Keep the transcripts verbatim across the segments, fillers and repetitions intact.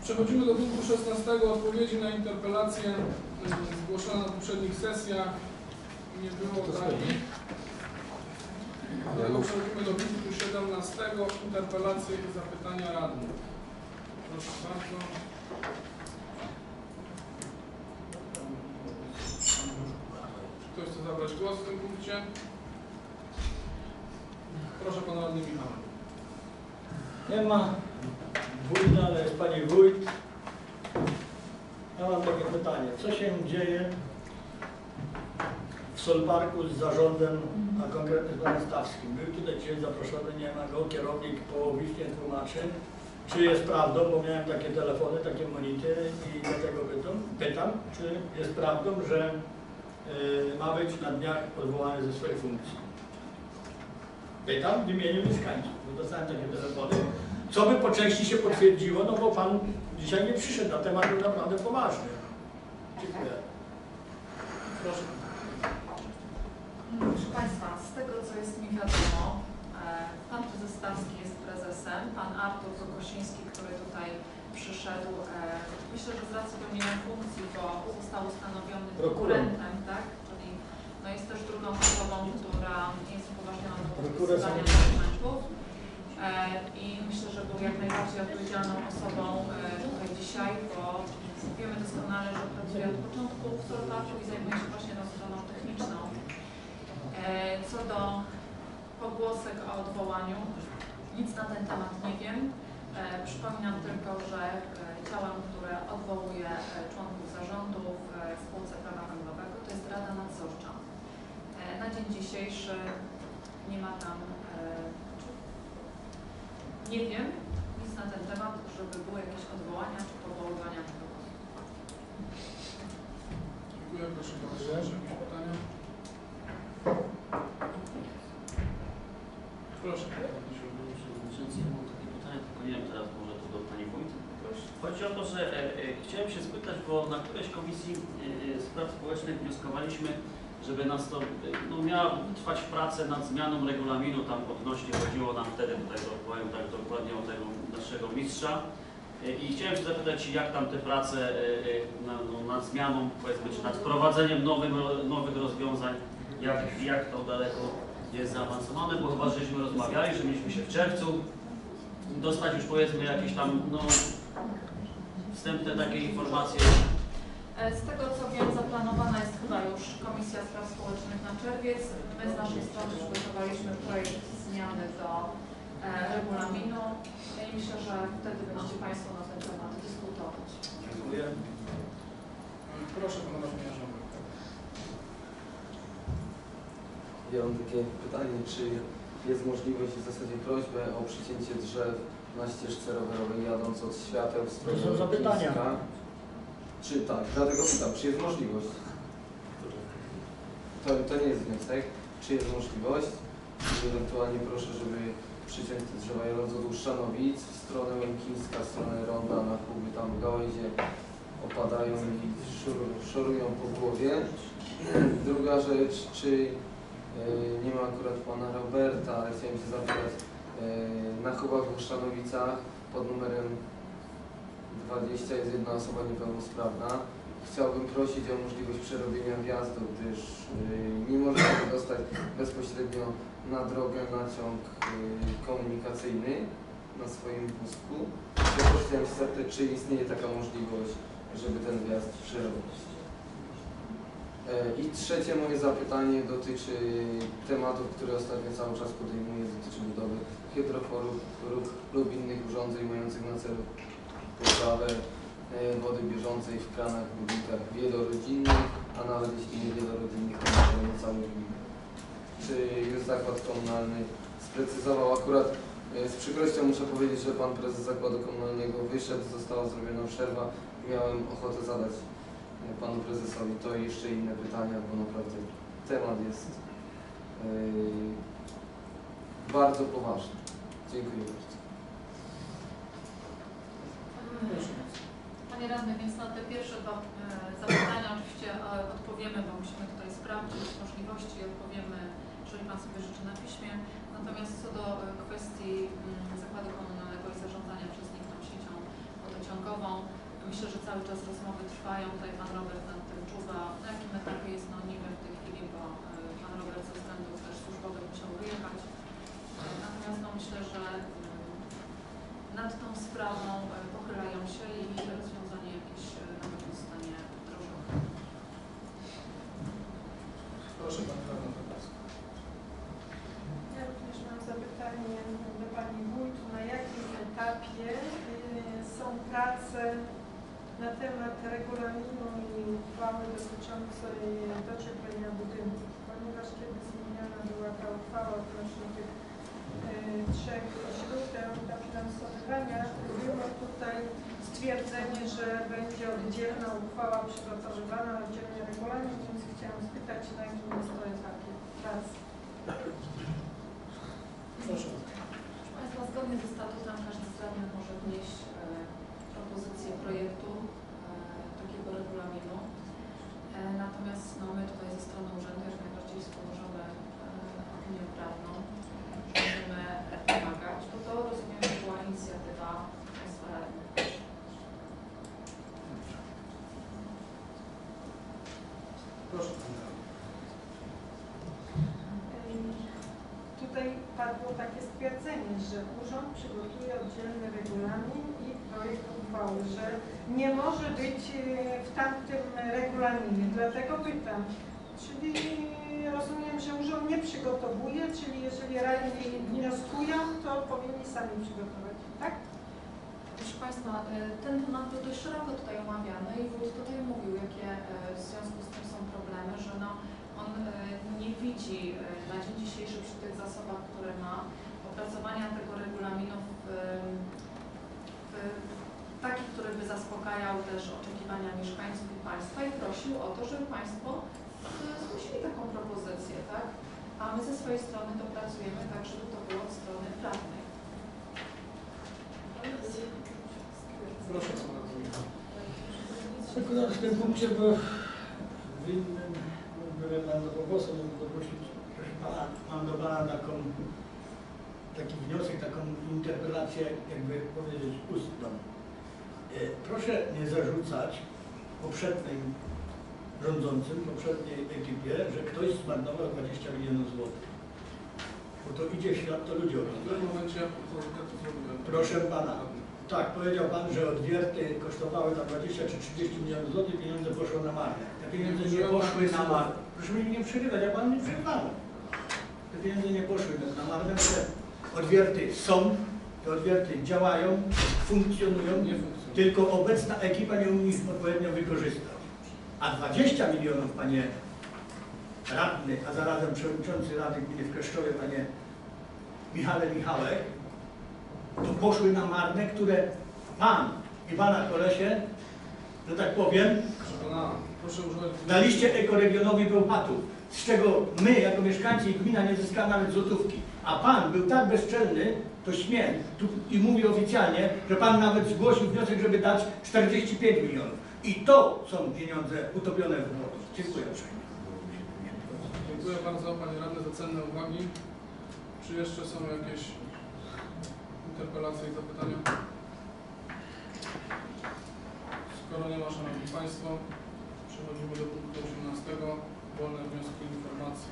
Przechodzimy do punktu szesnastego. Odpowiedzi na interpelacje zgłoszone na poprzednich sesjach. Nie było takich. Dlatego przechodzimy do punktu siedemnastego. Interpelacje i zapytania radnych. Proszę bardzo. Czy ktoś chce zabrać głos w tym punkcie? Proszę pana radny Michał. Nie ma wójta, ale jest pani wójt. Ja mam takie pytanie. Co się dzieje w Solparku z zarządem, a konkretnie z panem Stawskim? Był tutaj dzisiaj zaproszony, nie ma go, kierownik połowicznie tłumaczy. Czy jest prawdą, bo miałem takie telefony, takie monitory i dlatego pytam, pytam czy jest prawdą, że y, ma być na dniach odwołany ze swojej funkcji. Pytam w imieniu mieszkańców, bo dostałem takie telefony. Co by po części się potwierdziło, no bo pan dzisiaj nie przyszedł, a temat był naprawdę poważny. Dziękuję. Proszę. Proszę Państwa, z tego co jest mi wiadomo, pan prezes Stawski jest prezesem, pan Artur Kokosiński, który tutaj przyszedł, myślę, że z racji pełnienia funkcji, bo został ustanowiony prokurentem, tak? Czyli no jest też drugą osobą, która jest upoważniona do podpisywania dokumentów. I myślę, że był jak najbardziej odpowiedzialną osobą tutaj dzisiaj, bo wiemy doskonale, że pracuje od początku w Solparku i zajmuje się właśnie tą stroną techniczną. Co do pogłosek o odwołaniu, nic na ten temat nie wiem. Przypominam tylko, że ciałem, które odwołuje członków zarządu w spółce prawa węglowego, to jest Rada Nadzorcza. Na dzień dzisiejszy nie ma tam, nie wiem, nic na ten temat, żeby były jakieś odwołania czy powoływania kogoś. Dziękuję. Proszę bardzo. Jakieś pytania? Proszę. Ja mam takie pytanie, tylko nie wiem teraz może to do pani wójt. Chodzi o to, że e, e, chciałem się spytać, bo na którejś komisji e, spraw społecznych wnioskowaliśmy, żeby nas to, no miała trwać prace nad zmianą regulaminu, tam odnośnie chodziło nam wtedy, tutaj to powiem tak dokładnie o tego naszego mistrza. E, I chciałem się zapytać, jak tam te prace e, na, no, nad zmianą, powiedzmy, czy nad wprowadzeniem nowym, nowych rozwiązań, jak, jak to daleko jest zaawansowane, bo chyba żeśmy rozmawiali, że mieliśmy się w czerwcu dostać już powiedzmy jakieś tam no, wstępne takie informacje. Z tego co wiem, zaplanowana jest chyba już Komisja Spraw Społecznych na czerwiec. My z naszej strony przygotowaliśmy projekt zmiany do e, regulaminu i myślę, że wtedy będziecie Państwo na ten temat dyskutować. Dziękuję. Proszę pana radnego. Ja mam takie pytanie, czy jest możliwość, w zasadzie prośbę o przycięcie drzew na ścieżce rowerowej jadąc od świateł w stronę To są zapytania. Czy tak, dlatego pytam, czy jest możliwość? To, to nie jest wniosek. Czy jest możliwość? Ewentualnie proszę, żeby przyciąć te drzewa jadąc od Uszczanowic w stronę Łękińska, w stronę Ronda, na Kuby, tam w gałęzie opadają i szur, szorują po głowie. Druga rzecz, czy yy, nie ma akurat pana Roberta, ale chciałem się zapytać, yy, na Chubach w Uszczanowicach pod numerem dwadzieścia jest jedna osoba niepełnosprawna. Chciałbym prosić o możliwość przerobienia wjazdu, gdyż yy, nie można się dostać bezpośrednio na drogę, na ciąg yy, komunikacyjny na swoim wózku. Ja też chciałem się zapytać, czy istnieje taka możliwość, żeby ten wjazd przerobić. I trzecie moje zapytanie dotyczy tematów, które ostatnio cały czas podejmuję, dotyczy budowy hydroforów lub innych urządzeń mających na celu poprawę wody bieżącej w kranach w budynkach wielorodzinnych, a nawet jeśli nie wielorodzinnych, to na całym gminie. Czy już zakład komunalny sprecyzował, akurat z przykrością muszę powiedzieć, że pan prezes zakładu komunalnego wyszedł, została zrobiona przerwa i miałem ochotę zadać panu prezesowi to i jeszcze inne pytania, bo naprawdę temat jest yy, bardzo poważny. Dziękuję bardzo. Panie radny, więc na te pierwsze dwa e, zapytania oczywiście e, odpowiemy, bo musimy tutaj sprawdzić możliwości i odpowiemy, jeżeli Pan sobie życzy, na piśmie. Natomiast co do e, kwestii m, zakładu komunalnego i zarządzania przez nich tą siecią wodociągową, projektową. Myślę, że cały czas rozmowy trwają. Tutaj Pan Robert nad tym czuwa. Na jakim etapie jest, no nie wiem w tej chwili, bo y, Pan Robert ze względów też służbowych musiał wyjechać. Y, Natomiast no, myślę, że y, nad tą sprawą y, pochylają się i rozwiązanie jakieś y, na pewno zostanie wdrożone. Proszę Pani Radna Tarnowska. Ja również mam zapytanie do Pani Wójt, na jakim etapie y, są prace na temat regulaminu i uchwały dotyczącej docieplenia budynków, ponieważ kiedy zmieniana była ta uchwała odnośnie tych y, trzech źródeł dofinansowywania, było tutaj stwierdzenie, że będzie oddzielna uchwała przygotowywana, oddzielny regulamin, więc chciałam spytać, na jakim jest to etapie pracy. Proszę. Proszę Państwa, zgodnie ze statutem każdy z radnych może wnieść e, propozycję projektu e, takiego regulaminu. E, natomiast no, my tutaj ze strony urzędu jak najbardziej wspomożemy e, opinię prawną, będziemy pomagać, bo to rozumiem, że była inicjatywa Państwa radnych. Proszę Pani Radna. Tutaj padło takie stwierdzenie, że urząd przygotuje oddzielny regulamin i projekt uchwały, że nie może być w tamtym regulaminie. Dlatego pytam, czyli rozumiem, że urząd nie przygotowuje, czyli jeżeli radni wnioskują, to powinni sami przygotować, tak? Proszę Państwa, ten temat był dość szeroko tutaj omawiany i wójt tutaj mówił, jakie w związku z tym są problemy, że no, on nie widzi na dzień dzisiejszy przy tych zasobach, które ma, opracowania tego regulaminu w, w taki, który by zaspokajał też oczekiwania mieszkańców i Państwa i prosił o to, żeby Państwo zgłosili taką propozycję, tak? A my ze swojej strony dopracujemy tak, żeby to było od strony prawnej. Proszę Pana Radna. Tylko na w tym punkcie, bo w innym byłem Pan do głosu, mógł doprosić, proszę Pana, mam do Pana taką, taki wniosek, taką interpelację, jakby powiedzieć, ustną. E, Proszę nie zarzucać poprzednim rządzącym, poprzedniej ekipie, że ktoś zmarnował dwadzieścia milionów złotych. Bo to idzie w świat, to ludzie W oglądają. tym momencie ja to zrobiłem. Proszę Pana. Tak, powiedział Pan, że odwierty kosztowały tam dwadzieścia czy trzydzieści milionów złotych, pieniądze poszły na marne. Te pieniądze nie poszły na marne. Proszę mi nie przerywać, ja Pan nie przerywałem. Te pieniądze nie poszły na marne, bo te odwierty są, te odwierty działają, funkcjonują, Nie funkcjonuje. tylko obecna ekipa nie umie ich odpowiednio wykorzystać. A dwadzieścia milionów, Panie Radny, a zarazem Przewodniczący Rady Gminy w Kleszczowie, Panie Michale Michałek, to poszły na marne, które Pan i Pana kolesie, że tak powiem, Proszę Pana, proszę używać... daliście ekoregionowi Bełchatów, z czego my jako mieszkańcy i gmina nie zyskała nawet złotówki. A Pan był tak bezczelny, to śmiem, tu, i mówi oficjalnie, że Pan nawet zgłosił wniosek, żeby dać czterdzieści pięć milionów. I to są pieniądze utopione w wodzie. Dziękuję uprzejmie. Dziękuję bardzo Panie Radny za cenne uwagi. Czy jeszcze są jakieś interpelacje i zapytania? Skoro nie ma, Szanowni Państwo, przechodzimy do punktu osiemnastego. Wolne wnioski i informacje.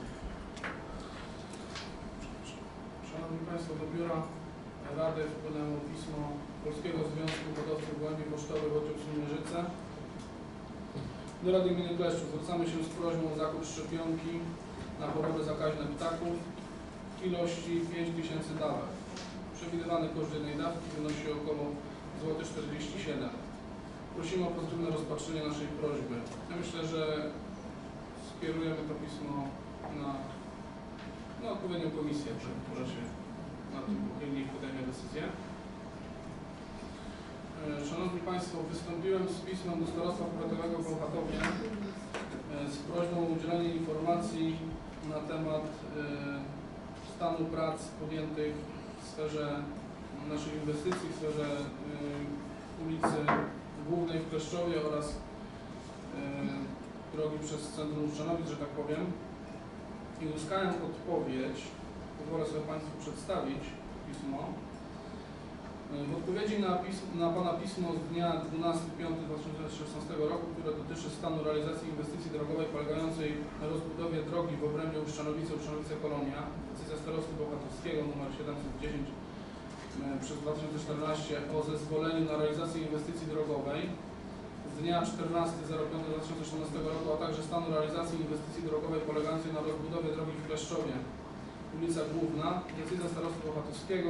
Szanowni Państwo, do Biura Rady wpłynęło pismo Polskiego Związku Hodowców Gołębi Pocztowych Oddział Mierzyce. Do Rady Gminy Kleszczów zwracamy się z prośbą o zakup szczepionki na choroby zakaźne ptaków w ilości pięć tysięcy dawek. Przewidywany koszt jednej dawki wynosi około czterdzieści siedem złotych. Prosimy o pozytywne rozpatrzenie naszej prośby. Ja myślę, że skierujemy to pismo na, na odpowiednią komisję, która się na tym pochyli i podejmie decyzję. Szanowni Państwo, wystąpiłem z pismem do Starostwa Powiatowego w Bełchatowie z prośbą o udzielenie informacji na temat stanu prac podjętych w sferze naszych inwestycji, w sferze ulicy Głównej w Kleszczowie oraz drogi przez centrum Uszczanowic, że tak powiem. I uzyskałem odpowiedź, pozwolę sobie Państwu przedstawić pismo. W odpowiedzi na, pism, na Pana pismo z dnia dwunastego piątego dwa tysiące szesnastego roku, które dotyczy stanu realizacji inwestycji drogowej polegającej na rozbudowie drogi w obrębie Uszczanowice-Uszczanowice-Kolonia, decyzja Starosty Bohatowskiego nr siedemset dziesięć przez dwa tysiące czternaście o zezwoleniu na realizację inwestycji drogowej z dnia czternastego piątego dwa tysiące czternastego roku, a także stanu realizacji inwestycji drogowej polegającej na rozbudowie drogi w Kleszczowie, ulica Główna, decyzja Starosty Bohatowskiego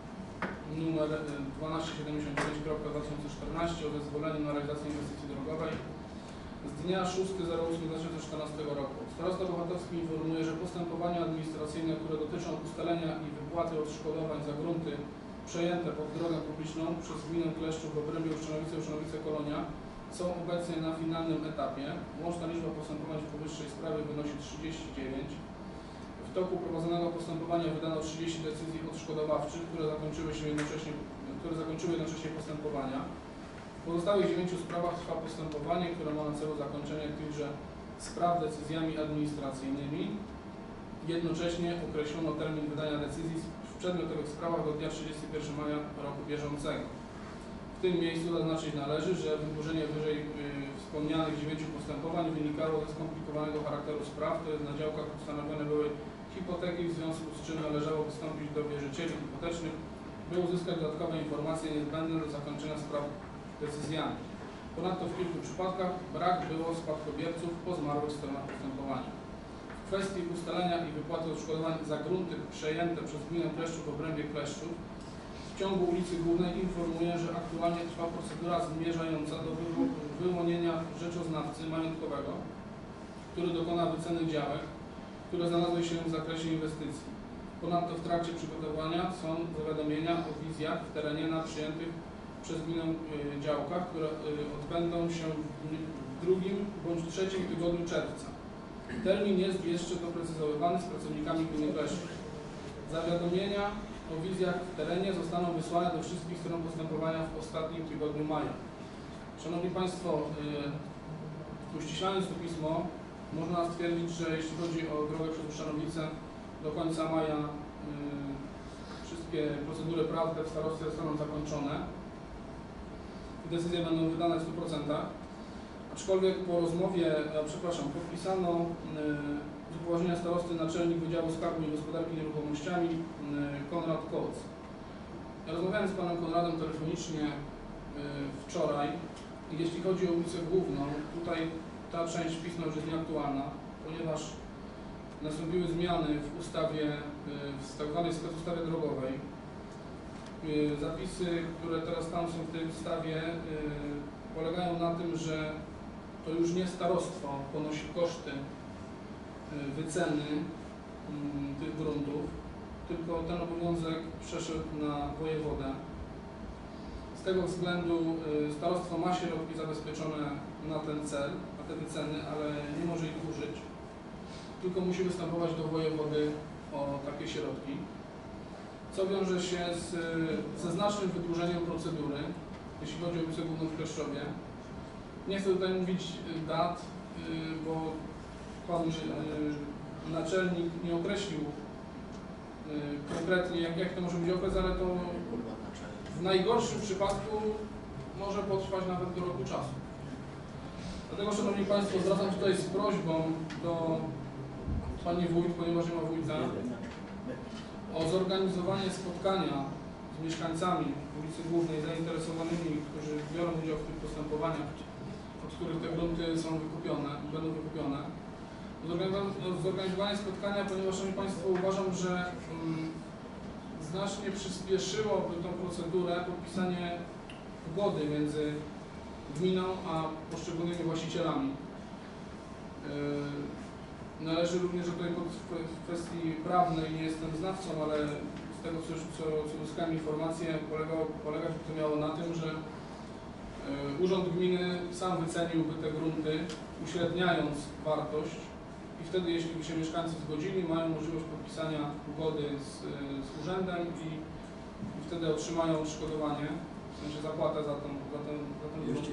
numer dwieście siedemdziesiąt dziewięć dwa tysiące czternaście o zezwoleniu na realizację inwestycji drogowej z dnia szóstego ósmego dwa tysiące czternastego roku. Starosta Bohatowski informuje, że postępowania administracyjne, które dotyczą ustalenia i wypłaty odszkodowań za grunty przejęte pod drogę publiczną przez gminę Kleszczów w obrębie Uszczanowice Uszczanowice Kolonia są obecnie na finalnym etapie. Łączna liczba postępowań w powyższej sprawie wynosi trzydzieści dziewięć. W toku prowadzonego postępowania wydano trzydzieści decyzji odszkodowawczych, które zakończyły się jednocześnie, które zakończyły jednocześnie postępowania. W pozostałych dziewięciu sprawach trwa postępowanie, które ma na celu zakończenie tychże spraw decyzjami administracyjnymi. Jednocześnie określono termin wydania decyzji w przedmiotowych sprawach do dnia trzydziestego pierwszego maja roku bieżącego. W tym miejscu zaznaczyć należy, że wydłużenie wyżej yy, wspomnianych dziewięciu postępowań wynikało ze skomplikowanego charakteru spraw, to jest na działkach ustanowione były hipoteki, w związku z czym należało wystąpić do wierzycieli hipotecznych, by uzyskać dodatkowe informacje niezbędne do zakończenia spraw decyzjami. Ponadto w kilku przypadkach brak było spadkobierców po zmarłych stronach postępowania. W kwestii ustalenia i wypłaty odszkodowań za grunty przejęte przez gminę Kleszczów w obrębie Kleszczów w ciągu ulicy Głównej informuję, że aktualnie trwa procedura zmierzająca do wyłonienia rzeczoznawcy majątkowego, który dokona wyceny działek, które znalazły się w zakresie inwestycji. Ponadto w trakcie przygotowania są zawiadomienia o wizjach w terenie na przyjętych przez gminę y, działkach, które y, odbędą się w drugim bądź trzecim tygodniu czerwca. Termin jest jeszcze doprecyzowywany z pracownikami gminy Kleszczów. Zawiadomienia o wizjach w terenie zostaną wysłane do wszystkich stron postępowania w ostatnim tygodniu maja. Szanowni Państwo, y, uściślając to pismo, można stwierdzić, że jeśli chodzi o drogę przez Uszczanowice, do końca maja y, wszystkie procedury prawne w starostwie zostaną zakończone. Decyzje będą wydane w stu procentach. Aczkolwiek po rozmowie, a przepraszam, podpisano y, z upoważnienia starosty naczelnik Wydziału Skarbu i Gospodarki Nieruchomościami y, Konrad Koc. Ja rozmawiałem z panem Konradem telefonicznie y, wczoraj i jeśli chodzi o ulicę Główną, tutaj ta część pisma już jest nieaktualna, ponieważ nastąpiły zmiany w ustawie, w tak zwanej specustawie drogowej. Zapisy, które teraz tam są w tej ustawie, polegają na tym, że to już nie starostwo ponosi koszty wyceny tych gruntów, tylko ten obowiązek przeszedł na wojewodę. Z tego względu starostwo ma środki zabezpieczone na ten cel, na te wyceny, ale nie może ich użyć, tylko musi występować do wojewody o takie środki, co wiąże się z, ze znacznym wydłużeniem procedury, jeśli chodzi o ulicę Główną w Kleszczowie. Nie chcę tutaj mówić dat, bo pan naczelnik nie określił konkretnie, jak, jak to może być okres, ale to w najgorszym przypadku może potrwać nawet do roku czasu. Dlatego, Szanowni Państwo, zwracam tutaj z prośbą do Pani Wójt, ponieważ nie ma wójta, o zorganizowanie spotkania z mieszkańcami ulicy Głównej, zainteresowanymi, którzy biorą udział w tych postępowaniach, od których te grunty są wykupione, będą wykupione. Zorganizowanie spotkania, ponieważ, Szanowni Państwo, uważam, że um, znacznie przyspieszyłoby tą procedurę podpisanie ugody między gminą a poszczególnymi właścicielami. Yy, należy również tutaj pod, w kwestii prawnej, nie jestem znawcą, ale z tego co, co, co uzyskałem informację, polegało, polegać to miało na tym, że yy, Urząd Gminy sam wyceniłby te grunty, uśredniając wartość i wtedy, jeśli by się mieszkańcy zgodzili, mają możliwość podpisania ugody z, z urzędem i, i wtedy otrzymają odszkodowanie, w sensie zapłatę za ten, za ten, za ten grunt.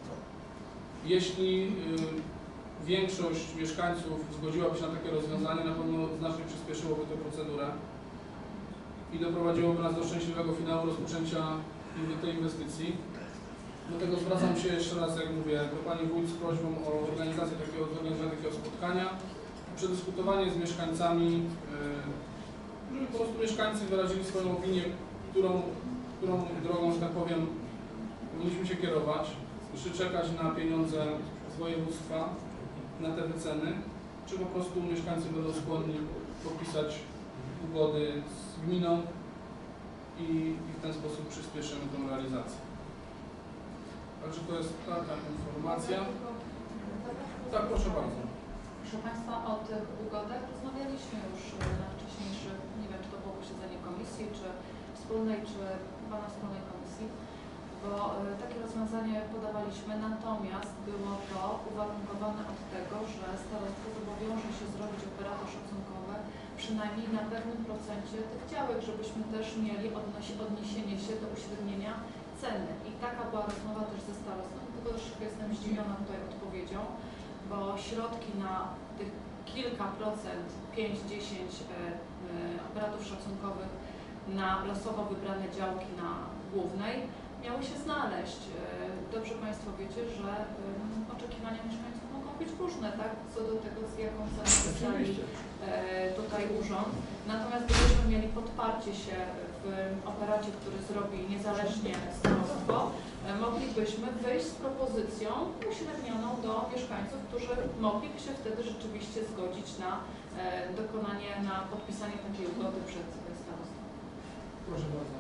Jeśli y, większość mieszkańców zgodziłaby się na takie rozwiązanie, na pewno znacznie przyspieszyłoby tę procedurę. i doprowadziłoby nas do szczęśliwego finału rozpoczęcia tej inwestycji. Dlatego zwracam się jeszcze raz, jak mówię, do Pani Wójt z prośbą o organizację takiego, zorganizowanie takiego spotkania, przedyskutowanie z mieszkańcami, yy, żeby po prostu mieszkańcy wyrazili swoją opinię, którą, którą drogą, że tak powiem, powinniśmy się kierować, czy czekać na pieniądze z województwa, na te wyceny, czy po prostu mieszkańcy będą skłonni podpisać ugody z gminą i, i w ten sposób przyspieszymy tę realizację. Także to jest taka informacja. Tak, proszę bardzo. Proszę Państwa, o tych ugodach rozmawialiśmy już na wcześniejszych, nie wiem, czy to było posiedzenie komisji, czy wspólnej, czy chyba na wspólnej komisji, bo takie rozwiązanie podawaliśmy, natomiast było to uwarunkowane od tego, że starostwo zobowiąże się zrobić operator szacunkowe przynajmniej na pewnym procencie tych działek, żebyśmy też mieli odniesienie się do uśrednienia ceny. I taka była rozmowa też ze starostą, tylko też jestem zdziwiona tutaj odpowiedzią, bo środki na tych kilka procent, pięć do dziesięciu operatów szacunkowych na losowo wybrane działki na głównej miały się znaleźć. Dobrze Państwo wiecie, że oczekiwania mieszkańców mogą być różne, tak? Co do tego, z jaką ceną wybrali tutaj urząd. Natomiast gdybyśmy mieli podparcie się w operacie, który zrobi niezależnie starostwo, moglibyśmy wyjść z propozycją uśrednioną do mieszkańców, którzy mogliby się wtedy rzeczywiście zgodzić na dokonanie, na podpisanie takiej ugody przed starostwem. Proszę bardzo.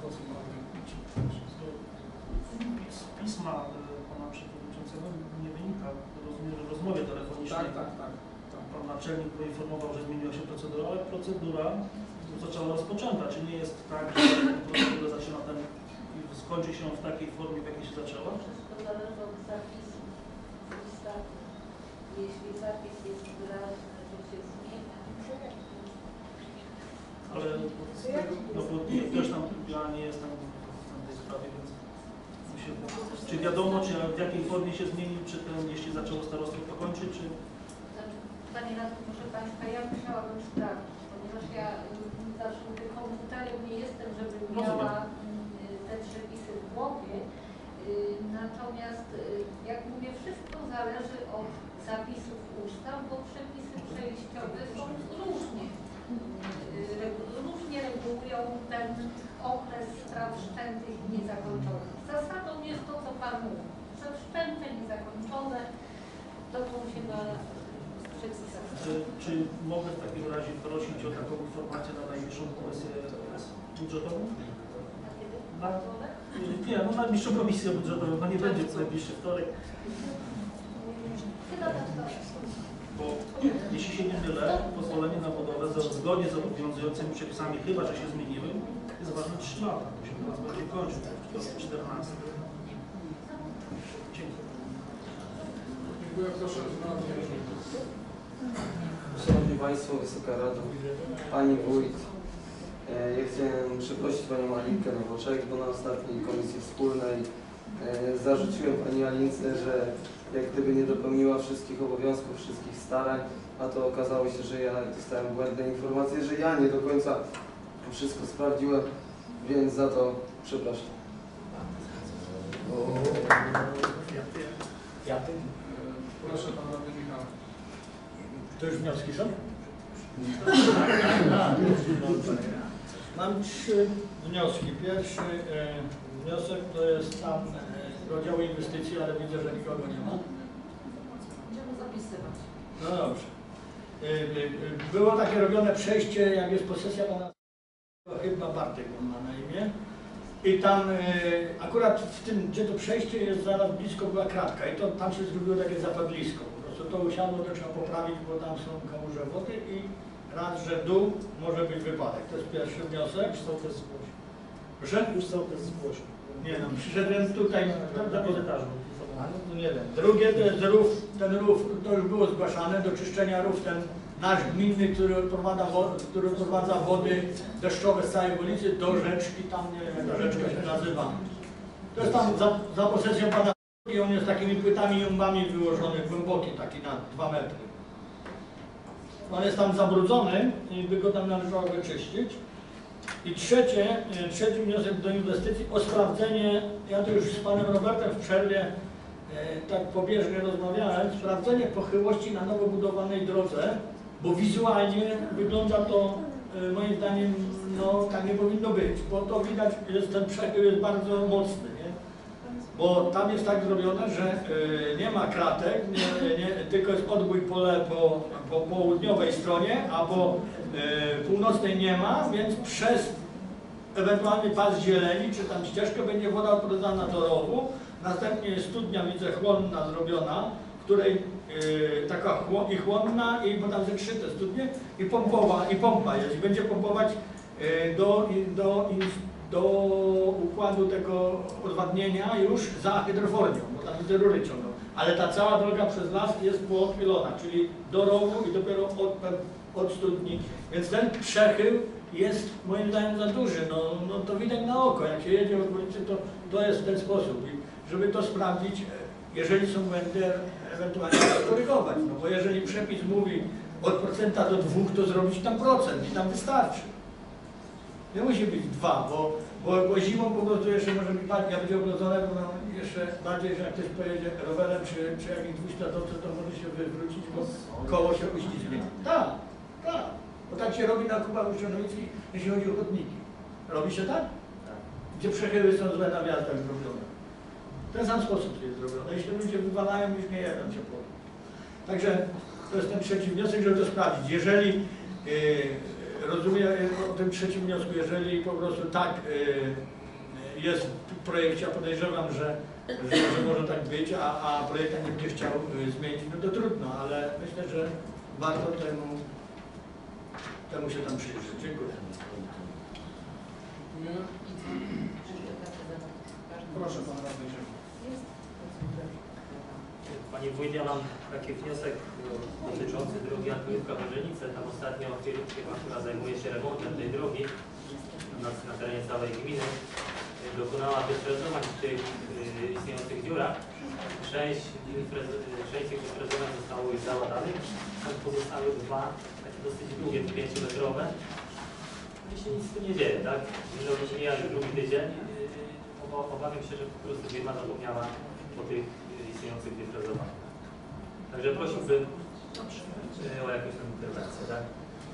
Z pisma pana przewodniczącego nie wynika, rozumiem, że w rozmowie telefonicznej Tak, tak, tak. tak. pan naczelnik poinformował, że zmieniła się procedura, ale procedura została rozpoczęta. Czy nie jest tak, że procedura zaczyna ten i skończy się w takiej formie, w jakiej się zaczęła? Wszystko zależy od zapisu ustawy. Jeśli zapis jest wyraźny, że się zmienia. Ale no, bo nie, też tam ja nie jestem w tej sprawie, więc się, czy wiadomo, czy w jakiej formie się zmieni, czy ten, jeśli zaczęło starostwo, to kończy, czy... Znaczy, Panie Radku, proszę Państwa, ja musiałabym sprawdzić, ponieważ ja zawsze mówię, komputerem nie jestem, żeby miała te przepisy w głowie. Natomiast, jak mówię, wszystko zależy od zapisów ustaw, bo przepisy przejściowe są różnie. Różnie regulują ten okres spraw wszczętych i niezakończonych. Zasadą jest to, co Pan mówi, że wszczęte, niezakończone toczą się na przepisach. Czy, czy mogę w takim razie prosić o taką informację na najbliższą komisję budżetową? Na kiedy? Na, Wtorek? nie, no na najbliższą komisję budżetową, no nie będzie w najbliższy wtorek. Chyba na wtorek. Bo jeśli się nie mylę, pozwolenie na budowę zgodnie z obowiązującymi przepisami, chyba że się zmieniły, jest ważne trzy lata, bo się teraz będzie kończył w czternastym. Dziękuję. Dziękuję, proszę. Szanowni Państwo, Wysoka Rado, Pani Wójt, ja chciałem przeprosić Panią Alinkę Nowoczek, bo na ostatniej komisji wspólnej zarzuciłem Pani Alince, że jak gdyby nie dopełniła wszystkich obowiązków, wszystkich starań, a to okazało się, że ja dostałem błędne informacje, że ja nie do końca wszystko sprawdziłem, więc za to przepraszam. Ja tym? Proszę Pana Radny Michał. To już wnioski są? Mam trzy wnioski. Pierwszy e, wniosek to jest tam e, rozdział inwestycji, ale widzę, że nikogo nie ma. Będziemy zapisywać. No dobrze. E, e, było takie robione przejście, jak jest posesja pana, chyba Bartek on ma na imię. I tam e, akurat w tym, gdzie to przejście jest, zaraz blisko była kratka i to tam się zrobiło takie zapadlisko. Po prostu to usiadło, to trzeba poprawić, bo tam są kałuże wody i raz, że dół może być wypadek. To jest pierwszy wniosek. Już sołtys zgłosił. Proszę? Już sołtys zgłosił. Nie no, przyszedłem tutaj Na korytarzu. A no to nie wiem. Drugie to jest rów, ten rów, to już było zgłaszane, do czyszczenia rów ten nasz gminny, który odprowadza, który odprowadza wody deszczowe z całej ulicy do rzeczki, tam nie wiem jak ta rzeczka się nazywa. To jest tam za, za posesją pana i on jest takimi płytami jumbami wyłożony, głęboki taki na dwa metry. On jest tam zabrudzony i by go tam należało wyczyścić. I trzecie, e, trzeci wniosek do inwestycji o sprawdzenie, ja to już z panem Robertem w przerwie e, tak pobieżnie rozmawiałem, sprawdzenie pochyłości na nowo budowanej drodze, bo wizualnie wygląda to e, moim zdaniem, no tak nie powinno być, bo to widać, jest ten przechył jest bardzo mocny, nie? Bo tam jest tak zrobione, że e, nie ma kratek, nie, nie, tylko jest odbój pole po, po południowej stronie, a po e, północnej nie ma, więc przez ewentualny pas zieleni, czy tam ścieżkę będzie woda odprowadzana do rowu. Następnie jest studnia, widzę, chłonna zrobiona, w której e, taka chło, i chłonna, i bo tam są trzy te studnie, i pompowa, i pompa jest, i będzie pompować e, do, i, do, i, do układu tego odwadnienia już za hydrofornią, bo tam widzę rury ciągną. Ale ta cała droga przez las jest pochylona, czyli do rowu i dopiero od, od studni. Więc ten przechył jest moim zdaniem za duży. No, no to widać na oko, jak się jedzie od ulicy, to, to jest w ten sposób. I żeby to sprawdzić, jeżeli są błędy, ewentualnie skorygować. No bo jeżeli przepis mówi od procenta do dwóch, to zrobić tam procent i tam wystarczy. Nie musi być dwa, bo, bo, bo zimą po prostu jeszcze może być bardziej, będzie obrodzone, bo no jeszcze bardziej, że jak ktoś pojedzie rowerem czy, czy jakimś dwuśladowcem, to może się wywrócić, bo koło się uślizgnie. Tak, tak. Bo tak się robi na Kubach Uścianowickich, jeśli chodzi o chodniki. Robi się tak? Tak. Gdzie przechyły są złe na wjazdach zrobione. W ten sam sposób jest zrobione. Jeśli ludzie wywalają, już nie jedzą ciepło. Także to jest ten trzeci wniosek, żeby to sprawdzić. Jeżeli yy, rozumiem o tym trzecim wniosku, jeżeli po prostu tak yy, jest w projekcie, a podejrzewam, że, że, że może tak być, a, a projektant nie będzie chciał yy, zmienić, no to trudno, ale myślę, że warto temu temu się tam przyjrzeć. Dziękuję. Dziękuję. Proszę pan radny się. Pani Wójt, ja mam taki wniosek dotyczący drogi Antoniówka-Bożenice. Tam ostatnio firma, która zajmuje się remontem tej drogi na, na terenie całej gminy, dokonała wyfrezowań w tych y, istniejących dziurach. Część, część tych wyfrezowań zostało już załatanych, pozostały dwa takie dosyć długie, pięciometrowe. I się nic tu nie dzieje, tak? Drogi mija już drugi tydzień. Yy, obawiam się, że po prostu firma zapomniała o tych istniejących wyfrezowaniach. Także prosiłbym yy, o jakąś tam interwencję, tak?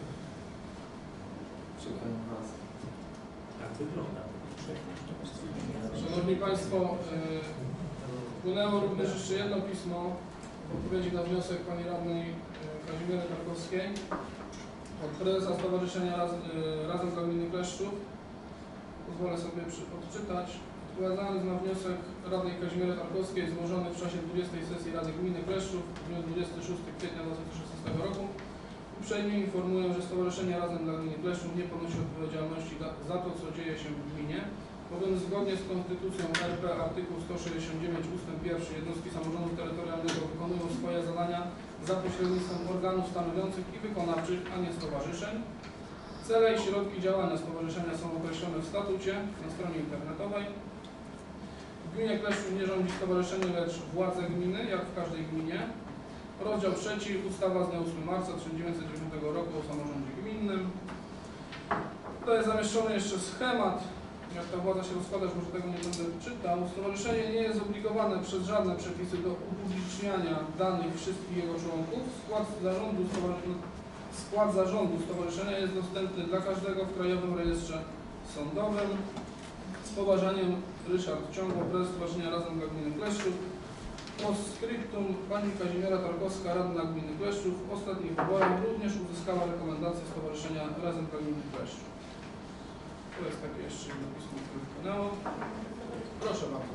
Czekam na nas. Tak wygląda. Szanowni Państwo, yy, wpłynęło również jeszcze jedno pismo w odpowiedzi na wniosek Pani Radnej yy, Kazimiery Tarkowskiej od prezesa Stowarzyszenia Raz, yy, Razem dla Gminy Kleszczów. Pozwolę sobie przy, odczytać. Odpowiadając na wniosek Radnej Kazimiery Tarkowskiej złożony w czasie dwudziestej sesji Rady Gminy Kleszczów w dniu dwudziestego szóstego kwietnia dwa tysiące szesnastego roku, uprzejmie informuję, że Stowarzyszenie Razem dla Gminy Kleszczów nie ponosi odpowiedzialności za, za to, co dzieje się w gminie, bowiem zgodnie z Konstytucją R P artykuł sto sześćdziesiąt dziewięć ustęp pierwszy jednostki samorządu terytorialnego wykonują swoje zadania za pośrednictwem organów stanowiących i wykonawczych, a nie stowarzyszeń. Cele i środki działania stowarzyszenia są określone w statucie na stronie internetowej. W gminie Kleszczów nie rządzi stowarzyszenie, lecz władze gminy, jak w każdej gminie. Rozdział trzeci, ustawa z dnia ósmego marca tysiąc dziewięćset dziewiątego roku o samorządzie gminnym. Tutaj jest zamieszczony jeszcze schemat, jak ta władza się rozkłada, że może tego nie będę czytał. Stowarzyszenie nie jest obligowane przez żadne przepisy do upubliczniania danych wszystkich jego członków. Skład zarządu stowarzyszenia Skład zarządu stowarzyszenia jest dostępny dla każdego w Krajowym Rejestrze Sądowym. Z poważaniem Ryszard Ciągło, prezes Stowarzyszenia Razem dla Gminy Kleszczów. Postscriptum pani Kazimiera Tarkowska, radna Gminy Kleszczów, w ostatnich wyborach również uzyskała rekomendację Stowarzyszenia Razem dla Gminy Kleszczów. To jest takie jeszcze jedno pismo, które wykonało. Proszę bardzo.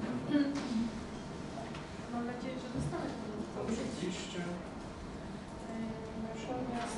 Mam nadzieję, że dostanę to. Oczywiście. Natomiast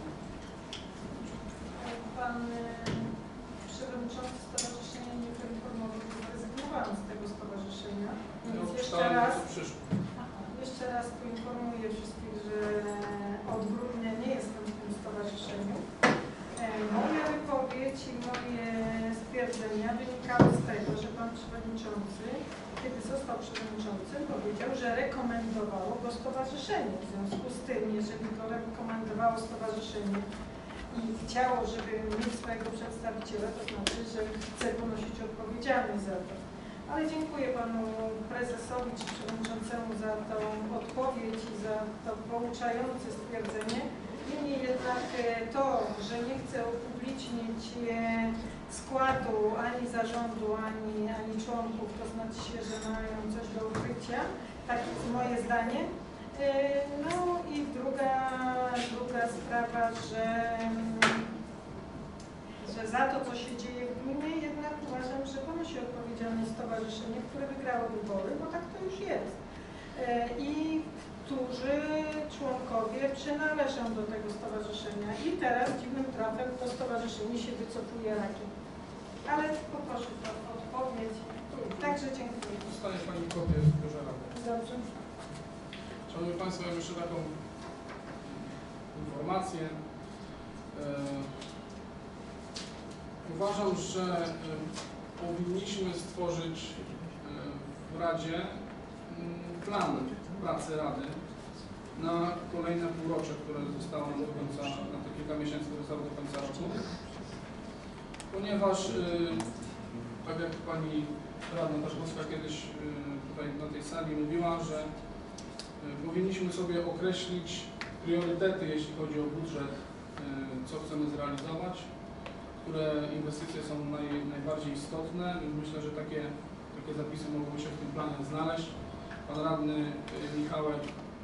pan przewodniczący stowarzyszenia nie poinformował, że zrezygnowałam z tego stowarzyszenia. Więc jeszcze raz, jeszcze raz poinformuję wszystkich, że od grudnia nie jestem w tym stowarzyszeniu. Moja wypowiedź i moje stwierdzenia wynikały z tego, że pan przewodniczący, kiedy został przewodniczącym, powiedział, że rekomendowało go stowarzyszenie. W związku z tym, jeżeli go rekomendowało stowarzyszenie, i chciało, żeby mieć swojego przedstawiciela, to znaczy, że chce ponosić odpowiedzialność za to. Ale dziękuję panu prezesowi czy przewodniczącemu za tą odpowiedź i za to pouczające stwierdzenie. Niemniej jednak to, że nie chcę upublicznić składu ani zarządu, ani, ani członków, to znaczy się, że mają coś do ukrycia. Takie jest moje zdanie. No i druga, druga sprawa, że, że za to, co się dzieje w gminie, jednak uważam, że ponosi odpowiedzialność stowarzyszenie, które wygrało wybory, bo tak to już jest. I którzy członkowie przynależą do tego stowarzyszenia i teraz dziwnym trafem to stowarzyszenie się wycofuje rakiem. Ale poproszę o odpowiedź. Także dziękuję. Zostanie pani kopię z biurze rady. Dobrze. Szanowni Państwo, ja mam jeszcze taką informację. E, uważam, że e, powinniśmy stworzyć e, w Radzie m, plan pracy Rady na kolejne półrocze, które zostało nam do końca, na te kilka miesięcy, które zostało do końca roku. Ponieważ, e, tak jak Pani Radna Taszkowska kiedyś e, tutaj na tej sali mówiła, że powinniśmy sobie określić priorytety, jeśli chodzi o budżet, co chcemy zrealizować, które inwestycje są naj, najbardziej istotne. Myślę, że takie, takie zapisy mogą się w tym planie znaleźć. Pan radny Michałek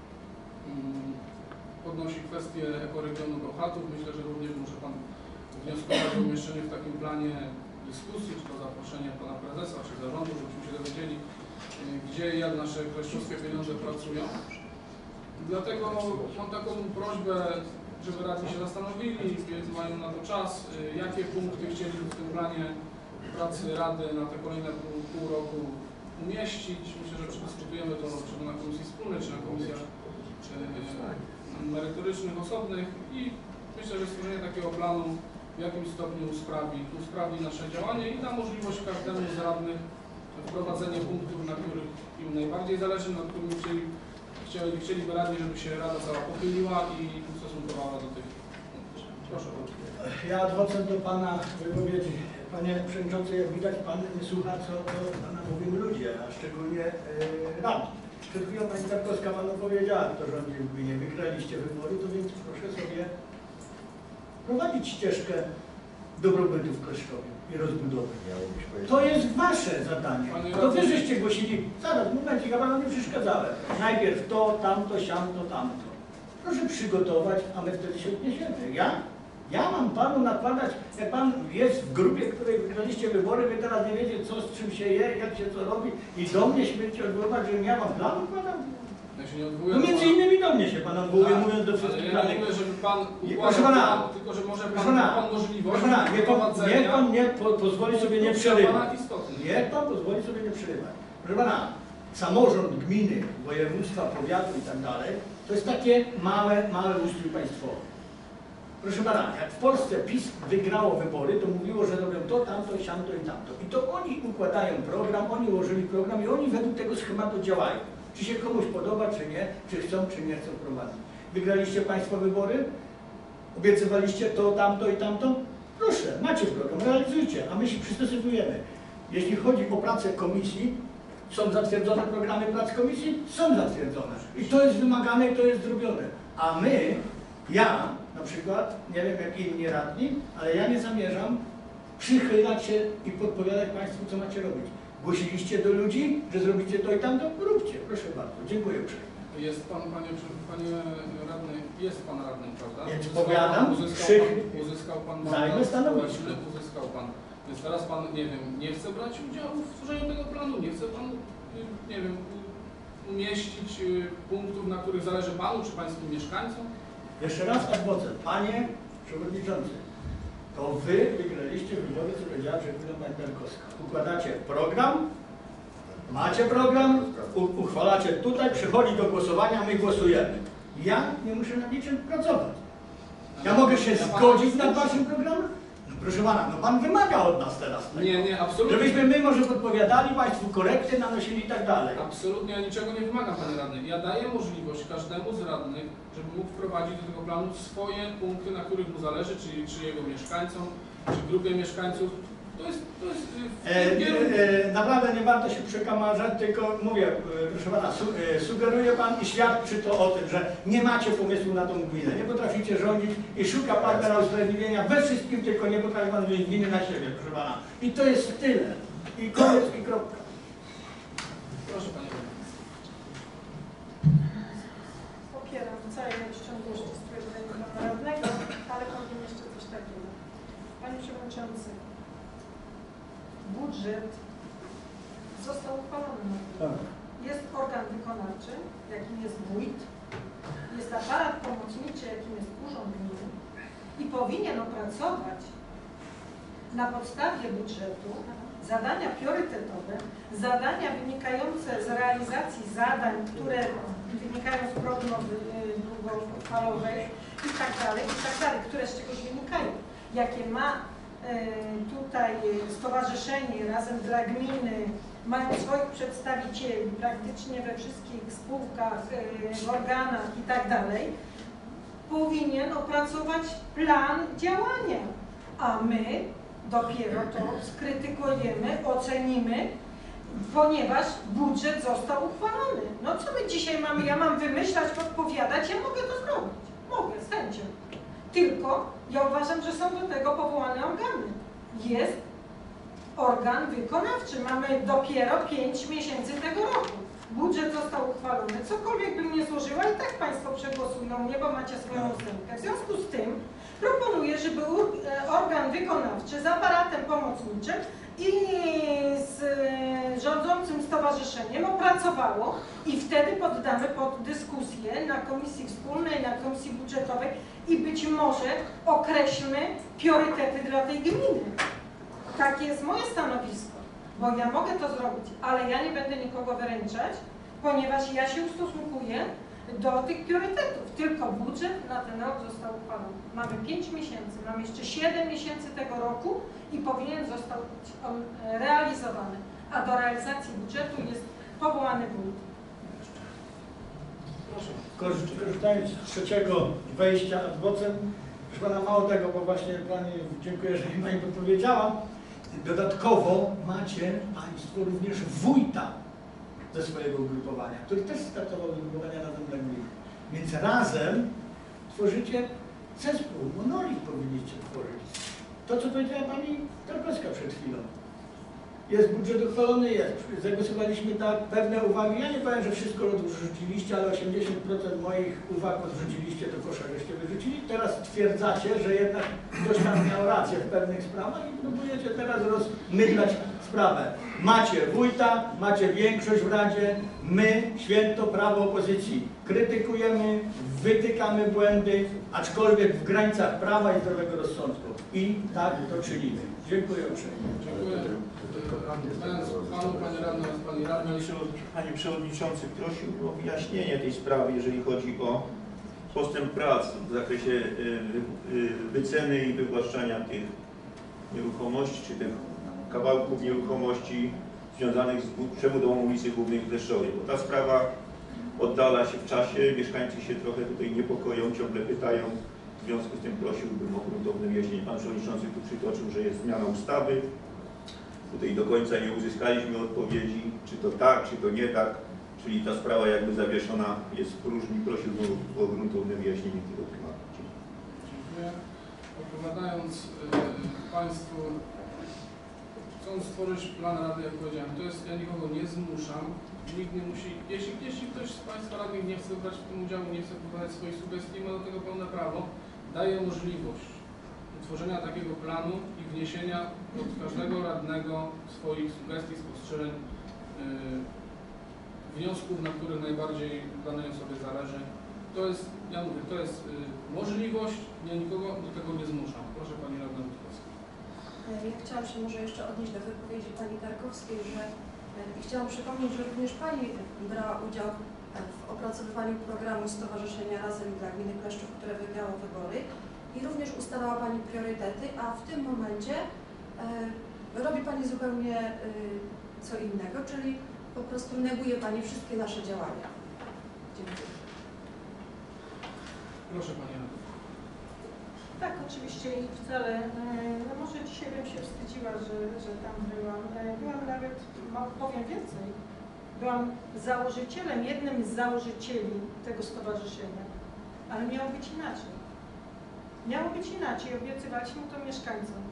podnosi kwestię ekoregionu Bełchatów. Myślę, że również może Pan wnioskować o umieszczenie w takim planie dyskusji, czy to zaproszenie Pana Prezesa, czy zarządu, żebyśmy się dowiedzieli, gdzie i jak nasze kleszczowskie pieniądze pracują. Dlatego mam taką prośbę, żeby radni się zastanowili, więc mają na to czas, jakie punkty chcieli w tym planie pracy Rady na te kolejne pół, pół roku umieścić. Myślę, że przedyskutujemy to czy na komisji wspólnej, czy na komisjach czy merytorycznych, osobnych i myślę, że stworzenie takiego planu w jakimś stopniu usprawni, usprawni nasze działanie i da możliwość każdemu z radnych wprowadzenie punktów, na których im najbardziej zależy, na których chcieli, chcieli, chcieliby radni, żeby się Rada cała pochyliła i ustosunkowała do tych punktów. Proszę bardzo. Ja adwocem do Pana wypowiedzi. Panie Przewodniczący, jak widać Pan nie słucha, co do Pana mówią ludzie, a szczególnie yy, radni. Przed chwilą Pani Tarkowska Panu powiedziała, kto rządzi w gminie. Wygraliście wybory, to więc proszę sobie prowadzić ścieżkę dobrobytu w Kleszczowie i rozbudowy. To jest Wasze zadanie. To Wy żeście głosili. Zaraz, momencik, ja Panu nie przeszkadzałem. Najpierw to, tamto, siamto, tamto. Proszę przygotować, a my wtedy się odniesiemy. Ja? Ja mam Panu nakładać, jak Pan jest w grupie, w której wygraliście wybory, Wy teraz nie wiecie, co z czym się je, jak się co robi i do mnie śmiecie odwoływać, że ja mam plan układam? Ja się nie odwołuję. No między innymi do mnie się Pan odwołuje, mówiąc do wszystkich ale ja danych. mówię, żeby Pan Proszę Pana, tylko że może proszę Pan ma Pana, Pan możliwość proszę Pana, niech Pan, niech pan nie po, pozwoli sobie nie przerywać. Niech Pan pozwoli sobie nie przerywać. Proszę Pana, samorząd gminy, województwa, powiatu i tak dalej, to jest takie małe, małe ustrój państwowy. Proszę Pana, jak w Polsce PiS wygrało wybory, to mówiło, że robią to, tamto, siamto i tamto. I to oni układają program, oni ułożyli program i oni według tego schematu działają. Czy się komuś podoba, czy nie, czy chcą, czy nie chcą prowadzić. Wygraliście Państwo wybory? Obiecywaliście to, tamto i tamto? Proszę, macie program, realizujcie, a my się przystosowujemy. Jeśli chodzi o pracę komisji, są zatwierdzone programy prac komisji? Są zatwierdzone. I to jest wymagane i to jest zrobione. A my, ja na przykład, nie wiem jak inni radni, ale ja nie zamierzam przychylać się i podpowiadać Państwu, co macie robić. Głosiliście do ludzi, że zrobicie to i tamto? Róbcie, proszę bardzo. Dziękuję uprzejmie. Jest Pan, Panie, panie Radny, jest Pan radnym, prawda? Więc Uzyskał powiadam, pan, uzyskał, przy... pan, uzyskał Pan Zajmę mandat stanowisko. społeczny, uzyskał Pan. Więc teraz Pan, nie wiem, nie chce brać udziału w tworzeniu tego planu, nie chce Pan, nie wiem, umieścić punktów, na których zależy Panu, czy Pańskim mieszkańcom? Jeszcze raz adwocem. Panie Przewodniczący, to Wy wygraliście wybory, co powiedziała przed chwilą Pani Tarkowska. Układacie program, macie program, uchwalacie tutaj, przychodzi do głosowania, my głosujemy. Ja nie muszę nad niczym pracować. Ja mogę się zgodzić nad Waszym programem? Proszę pana, no pan wymaga od nas teraz tego. Nie, nie, absolutnie. Żebyśmy my może podpowiadali państwu korekty, nanosili i tak dalej. Absolutnie, ja niczego nie wymagam, panie radny. Ja daję możliwość każdemu z radnych, żeby mógł wprowadzić do tego planu swoje punkty, na których mu zależy, czyli czy jego mieszkańcom, czy grupie mieszkańców. To jest, to jest w E, tym kierunku. e, naprawdę nie warto się przekamarzać, tylko mówię, e, proszę pana, su, e, sugeruje pan i świadczy to o tym, że nie macie pomysłu na tą gminę, nie potraficie rządzić i szuka pan teraz usprawiedliwienia we wszystkim, tylko nie potrafi pan wziąć winy na siebie, proszę pana. I to jest tyle. I koniec, i kropka. Proszę panie radny. Popieram całością gości stwierdzenia pana radnego, ale powiem jeszcze coś takiego. Panie Przewodniczący, budżet został uchwalony. Tak. Jest organ wykonawczy, jakim jest wójt, jest aparat pomocniczy, jakim jest urząd gminy i powinien opracować na podstawie budżetu zadania priorytetowe, zadania wynikające z realizacji zadań, które wynikają z prognozy y, długofalowej i tak dalej, i tak dalej, które z czegoś wynikają. Jakie ma y, tutaj stowarzyszenie razem dla gminy, mają swoich przedstawicieli praktycznie we wszystkich spółkach, y, organach i tak dalej, powinien opracować plan działania, a my dopiero to skrytykujemy, ocenimy, ponieważ budżet został uchwalony. No co my dzisiaj mamy? Ja mam wymyślać, podpowiadać, ja mogę to zrobić. Mogę, z chęcią. Tylko ja uważam, że są do tego powołane organy. Jest organ wykonawczy. Mamy dopiero pięć miesięcy tego roku. Budżet został uchwalony. Cokolwiek bym nie złożyła, i tak Państwo przegłosują mnie, bo macie swoją ósemkę. W związku z tym proponuję, żeby organ wykonawczy z aparatem pomocniczym i z rządzącym stowarzyszeniem opracowało i wtedy poddamy pod dyskusję na Komisji Wspólnej, na Komisji Budżetowej i być może określmy priorytety dla tej gminy. Takie jest moje stanowisko, bo ja mogę to zrobić, ale ja nie będę nikogo wyręczać, ponieważ ja się ustosunkuję do tych priorytetów. Tylko budżet na ten rok został uchwalony. Mamy pięć miesięcy, mamy jeszcze siedem miesięcy tego roku i powinien zostać on realizowany. A do realizacji budżetu jest powołany wójt. Korzystając z trzeciego wejścia ad vocem, proszę pana, mało tego, bo właśnie pani, dziękuję, że mi pani podpowiedziała, dodatkowo macie państwo również wójta ze swojego ugrupowania, który też startował z ugrupowania razem dla gminy. Więc razem tworzycie zespół, monolit powinniście tworzyć. To, co powiedziała pani Tarkowska przed chwilą. Jest budżet uchwalony, jest. Zagłosowaliśmy tak, pewne uwagi. Ja nie powiem, że wszystko odrzuciliście, ale osiemdziesiąt procent moich uwag odrzuciliście, do kosza żeście wyrzucili. Teraz stwierdzacie, że jednak ktoś tam miał rację w pewnych sprawach i próbujecie teraz rozmydlać sprawę. Macie wójta, macie większość w Radzie, my, święto prawo opozycji, krytykujemy, wytykamy błędy, aczkolwiek w granicach prawa i zdrowego rozsądku. I tak to czynimy. Dziękuję uprzejmie. Dziękuję. Panu, panie radny oraz pani radny. Panie Przewodniczący, prosiłbym o wyjaśnienie tej sprawy, jeżeli chodzi o postęp prac w zakresie y, y, wyceny i wywłaszczania tych nieruchomości, czy tych kawałków nieruchomości związanych z przebudową ulicy Głównej w Kleszczowie, bo ta sprawa oddala się w czasie, mieszkańcy się trochę tutaj niepokoją, ciągle pytają, w związku z tym prosiłbym o gruntowne wyjaśnienie. Pan Przewodniczący tu przytoczył, że jest zmiana ustawy. Tutaj do końca nie uzyskaliśmy odpowiedzi, czy to tak, czy to nie tak, czyli ta sprawa jakby zawieszona jest w próżni. Prosiłbym o gruntowne wyjaśnienie tego tematu. Dziękuję. Odpowiadając y, Państwu, chcąc stworzyć plan rady, jak powiedziałem, to jest, ja nikogo nie zmuszam, nikt nie musi, jeśli, jeśli ktoś z Państwa radnych nie chce brać w tym udziału, nie chce wypowiadać swoich sugestii, ma do tego pełne prawo, daje możliwość utworzenia takiego planu i wniesienia od każdego radnego swoich sugestii, spostrzeżeń, yy, wniosków, na których najbardziej danej osobie zależy. To jest, ja mówię, to jest yy, możliwość, ja nikogo do tego nie zmuszam. Proszę Pani Radna Rutkowska. Ja chciałam się może jeszcze odnieść do wypowiedzi Pani Tarkowskiej, że i chciałam przypomnieć, że również Pani brała udział w opracowywaniu programu Stowarzyszenia Razem dla Gminy Kleszczów, które wygrało wybory i również ustalała Pani priorytety, a w tym momencie e, robi Pani zupełnie e, co innego, czyli po prostu neguje Pani wszystkie nasze działania. Dziękuję. Proszę Pani Radny. Tak, oczywiście i wcale, e, no może dzisiaj bym się wstydziła, że, że tam byłam. E, Byłam nawet, no, powiem więcej, byłam założycielem, jednym z założycieli tego stowarzyszenia, ale miało być inaczej. Miało być inaczej, obiecywaliśmy to mieszkańcom.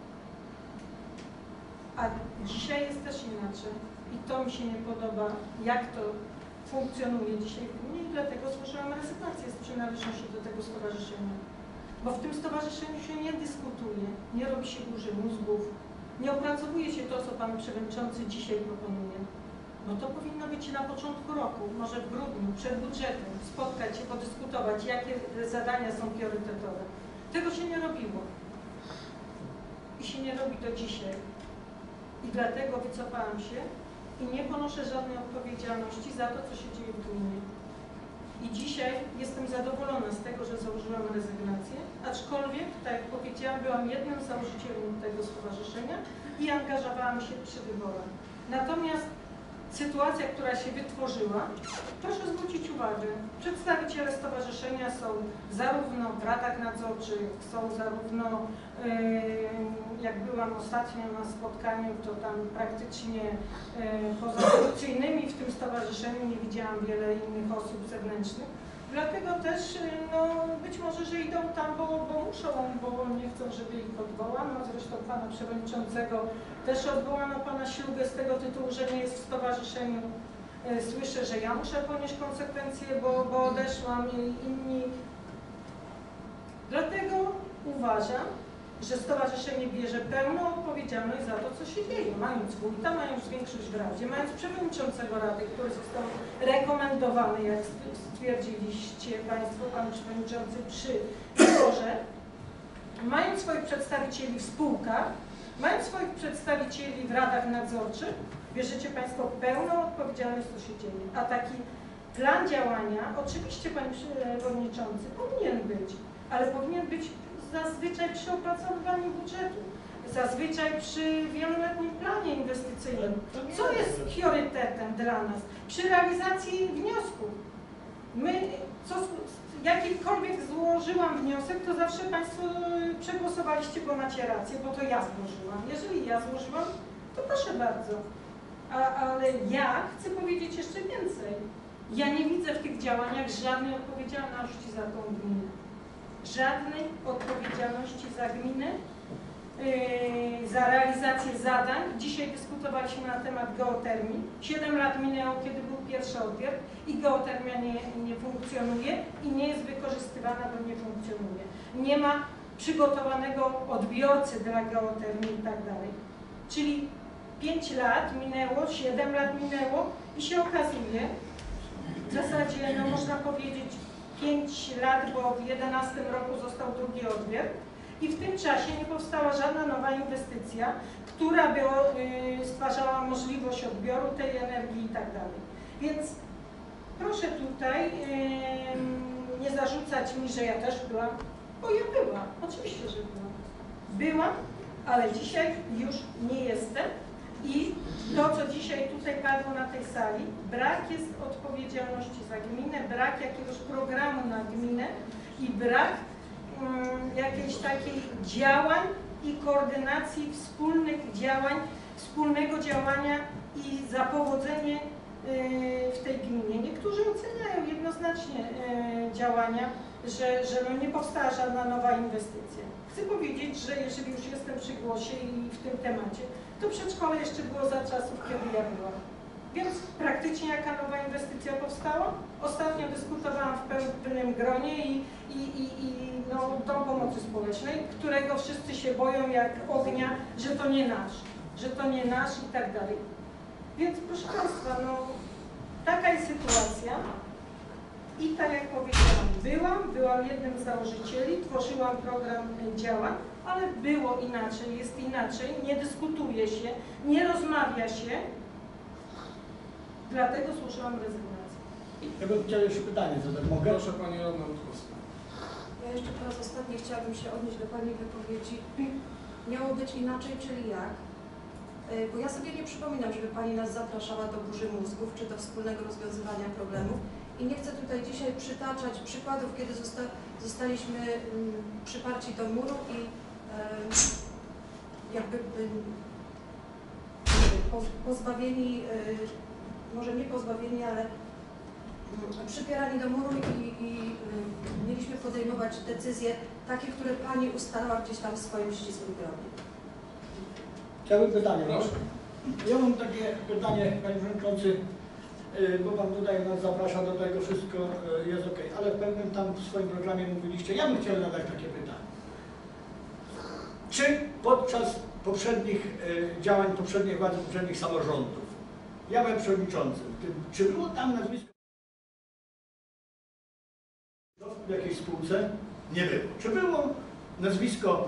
A dzisiaj jest też inaczej i to mi się nie podoba, jak to funkcjonuje dzisiaj w gminie i dlatego złożyłam rezygnację z przynależnością do tego stowarzyszenia. Bo w tym stowarzyszeniu się nie dyskutuje, nie robi się burzy mózgów, nie opracowuje się to, co Pan Przewodniczący dzisiaj proponuje. Bo to powinno być na początku roku, może w grudniu, przed budżetem, spotkać się, podyskutować, jakie zadania są priorytetowe. Tego się nie robiło. I się nie robi do dzisiaj. I dlatego wycofałam się i nie ponoszę żadnej odpowiedzialności za to, co się dzieje w gminie. I dzisiaj jestem zadowolona z tego, że założyłam rezygnację, aczkolwiek, tak jak powiedziałam, byłam jednym z założycieli tego stowarzyszenia i angażowałam się przy wyborach. Natomiast sytuacja, która się wytworzyła, proszę zwrócić uwagę, przedstawiciele stowarzyszenia są zarówno w radach nadzorczych, są zarówno, yy, jak byłam ostatnio na spotkaniu, to tam praktycznie yy, poza funkcyjnymi w tym stowarzyszeniu nie widziałam wiele innych osób zewnętrznych. Dlatego też, no, być może, że idą tam, bo, bo muszą, bo nie chcą, żeby ich odwołano. Zresztą Pana Przewodniczącego też odwołano, Pana Ślugę, z tego tytułu, że nie jest w stowarzyszeniu. Słyszę, że ja muszę ponieść konsekwencje, bo, bo odeszłam i inni. Dlatego uważam, że stowarzyszenie bierze pełną odpowiedzialność za to, co się dzieje. Mając wójta, mając większość w Radzie, mając przewodniczącego Rady, który został rekomendowany, jak stwierdziliście Państwo, Pan Przewodniczący, przy wyborze, mając swoich przedstawicieli w spółkach, mając swoich przedstawicieli w radach nadzorczych, bierzecie Państwo pełną odpowiedzialność, co się dzieje. A taki plan działania, oczywiście Panie Przewodniczący, powinien być, ale powinien być zazwyczaj przy opracowywaniu budżetu, zazwyczaj przy wieloletnim planie inwestycyjnym. Co jest priorytetem dla nas? Przy realizacji wniosków. My, co, jakikolwiek złożyłam wniosek, to zawsze Państwo przegłosowaliście, bo macie rację, bo to ja złożyłam. Jeżeli ja złożyłam, to proszę bardzo. A, ale ja chcę powiedzieć jeszcze więcej. Ja nie widzę w tych działaniach żadnej odpowiedzialności za tą gminę. Żadnej odpowiedzialności za gminę, yy, za realizację zadań. Dzisiaj dyskutowaliśmy na temat geotermii. Siedem lat minęło, kiedy był pierwszy odwiert i geotermia nie, nie funkcjonuje i nie jest wykorzystywana, bo nie funkcjonuje. Nie ma przygotowanego odbiorcy dla geotermii i tak dalej. Czyli pięć lat minęło, siedem lat minęło i się okazuje, w zasadzie, no można powiedzieć, pięć lat, bo w jedenastym roku został drugi odwiert i w tym czasie nie powstała żadna nowa inwestycja, która by yy, stwarzała możliwość odbioru tej energii i tak dalej. Więc proszę tutaj yy, nie zarzucać mi, że ja też byłam, bo ja byłam, oczywiście, że byłam. Byłam, ale dzisiaj już nie jestem. I to, co dzisiaj tutaj padło na tej sali, brak jest odpowiedzialności za gminę, brak jakiegoś programu na gminę i brak um, jakiejś takiej działań i koordynacji wspólnych działań, wspólnego działania i za powodzenie yy, w tej gminie. Niektórzy oceniają jednoznacznie yy, działania, że, że no nie powstała żadna nowa inwestycja. Chcę powiedzieć, że jeżeli już jestem przy głosie i w tym temacie, to przedszkole jeszcze było za czasów, kiedy ja byłam. Więc praktycznie jaka nowa inwestycja powstała? Ostatnio dyskutowałam w pewnym gronie i, i, i, i no, Dom Pomocy Społecznej, którego wszyscy się boją jak ognia, że to nie nasz, że to nie nasz i tak dalej. Więc proszę Państwa, no taka jest sytuacja i tak jak powiedziałam, byłam, byłam jednym z założycieli, tworzyłam program działań, ale było inaczej, jest inaczej, nie dyskutuje się, nie rozmawia się, dlatego złożyłam rezygnację. Ja bym chciał jeszcze pytanie zadać, mogę? Proszę Pani Radna Rutkowska. Ja jeszcze po raz ostatni chciałabym się odnieść do Pani wypowiedzi. Miało być inaczej, czyli jak? Yy, Bo ja sobie nie przypominam, żeby Pani nas zapraszała do burzy mózgów, czy do wspólnego rozwiązywania problemów. I nie chcę tutaj dzisiaj przytaczać przykładów, kiedy zosta zostaliśmy ym, przyparci do muru i ym, jakby ym, po, pozbawieni, yy, może nie pozbawieni, ale yy, przypierani do muru i, i yy, mieliśmy podejmować decyzje takie, które Pani ustalała gdzieś tam w swoim ścisłym gronie. Chciałbym pytanie. Proszę. Ja mam takie pytanie, Panie Przewodniczący, yy, bo Pan tutaj nas zaprasza do tego, wszystko yy, jest ok, ale w pewnym tam w swoim programie mówiliście, ja bym chciał zadać takie pytanie. Czy podczas poprzednich yy, działań, poprzedniej władzy, poprzednich samorządów, ja byłem przewodniczącym, czy było tam nazwisko w jakiejś spółce? Nie było. Czy było nazwisko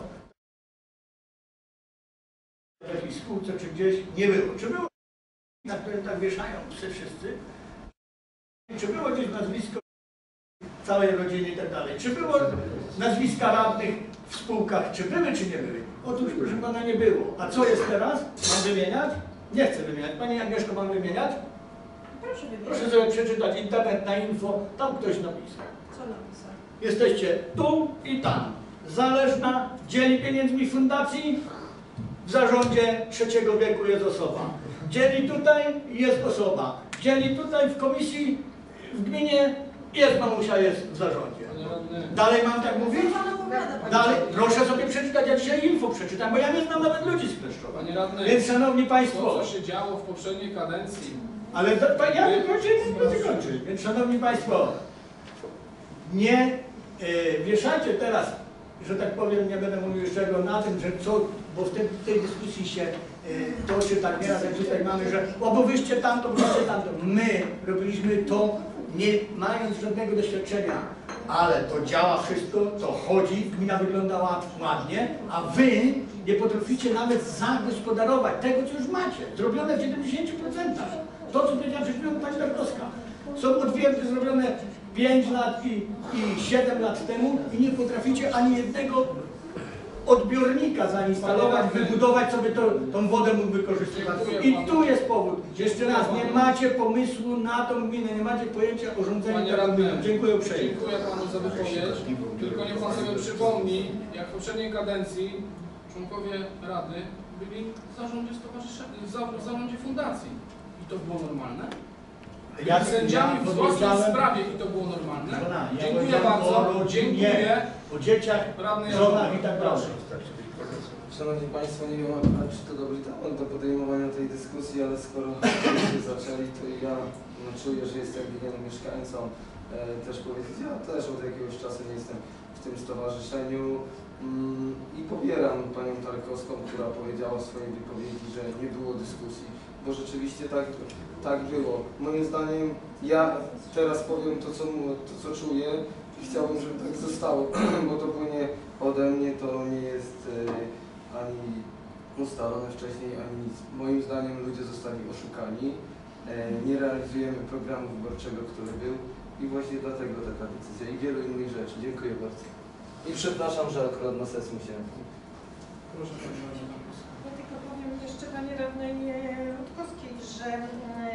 w jakiejś spółce, czy gdzieś? Nie było. Czy było, na którym tak wieszają psy wszyscy? Czy było gdzieś nazwisko całej rodziny i tak dalej? Czy było nazwiska radnych w spółkach? Czy były, czy nie były? Otóż, proszę Pana, nie było. A co jest teraz? Mam wymieniać? Nie chcę wymieniać. Pani Agnieszko, mam wymieniać? Proszę wymienić. Proszę sobie przeczytać internet na info, tam ktoś napisał. Co napisał? Jesteście tu i tam. Zależna, dzieli pieniędzmi fundacji, w zarządzie trzeciego wieku jest osoba. Dzieli tutaj, jest osoba. Dzieli tutaj w komisji, w gminie, jest mamusia, jest w zarządzie. Dalej mam tak mówić? Dalej, proszę sobie przeczytać, ja dzisiaj info przeczytam, bo ja nie znam nawet ludzi z Kleszczowa. Panie radny, Więc szanowni to Państwo, co się działo w poprzedniej kadencji, ale to, to ja nie kończę, nie będę kończyć. Więc szanowni Państwo, nie y, wieszajcie teraz, że tak powiem, nie będę mówił jeszcze tego na tym, że co, bo w tej, tej dyskusji się y, toczy tak nieraz, jak tutaj mamy, że o, bo wyście tamto, bo wyście tamto. My robiliśmy to nie mając żadnego doświadczenia, ale to działa wszystko, to chodzi, gmina wyglądała ładnie, a wy nie potraficie nawet zagospodarować tego, co już macie, zrobione w dziewięćdziesięciu procentach. To, co powiedziała przed chwilą Pani Dąbrowska. Są odwierty zrobione pięć lat i, i siedem lat temu i nie potraficie ani jednego odbiornika zainstalować, wybudować sobie to, tą wodę mógł wykorzystywać. I tu jest powód. Jeszcze raz, nie macie pomysłu na tą gminę, nie macie pojęcia o rządzeniu taką gminą. Dziękuję uprzejmie. dziękuję Panu za wypowiedź, tylko niech Pan sobie przypomni, jak w poprzedniej kadencji członkowie Rady byli w zarządzie stowarzyszenia, w za- w zarządzie fundacji. I to było normalne? Ja Sędziami w własnej powiedziałem- sprawie i to było normalne? Żona, ja Dziękuję powiedziałem bardzo, o rodzinie, dziękuję. o dzieciach, Radny żonach i tak dalej. Szanowni Państwo, nie wiem akurat, czy to dobry temat do podejmowania tej dyskusji, ale skoro się zaczęli, to ja no, czuję, że jestem winien mieszkańcom e, też powiedzieć, ja też od jakiegoś czasu nie jestem w tym stowarzyszeniu mm, i popieram Panią Tarkowską, która powiedziała w swojej wypowiedzi, że nie było dyskusji, bo rzeczywiście tak, tak było. Moim zdaniem, ja teraz powiem to, co, to, co czuję i chciałbym, żeby tak zostało, bo to płynie ode mnie, to nie jest e, ani ustalone wcześniej, ani nic. Moim zdaniem ludzie zostali oszukani, e, nie realizujemy programu wyborczego, który był i właśnie dlatego taka decyzja i wielu innych rzeczy. Dziękuję bardzo. I przepraszam, że akurat na sesji musiałem. Proszę Pani Radny. Ja tylko powiem jeszcze Pani Radnej Rutkowskiej, że e,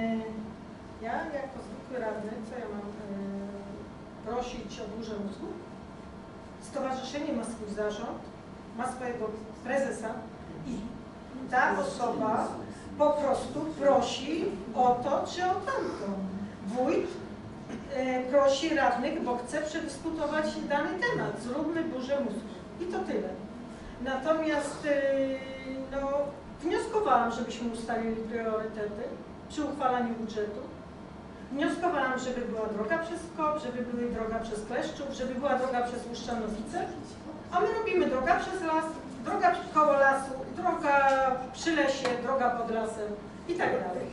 ja jako zwykły radny, co ja mam e, prosić o burzę mózgu? Stowarzyszenie ma swój zarząd, ma swojego prezesa i ta osoba po prostu prosi o to czy o tamto. Wójt e, prosi radnych, bo chce przedyskutować dany temat. Zróbmy burzę mózgu. I to tyle. Natomiast e, no, wnioskowałam, żebyśmy ustalili priorytety przy uchwalaniu budżetu. Wnioskowałam, żeby była droga przez Kop, żeby była droga przez Kleszczów, żeby była droga przez Łuszczanowice, a my robimy droga przez las, droga koło lasu, droga przy lesie, droga pod lasem i tak dalej.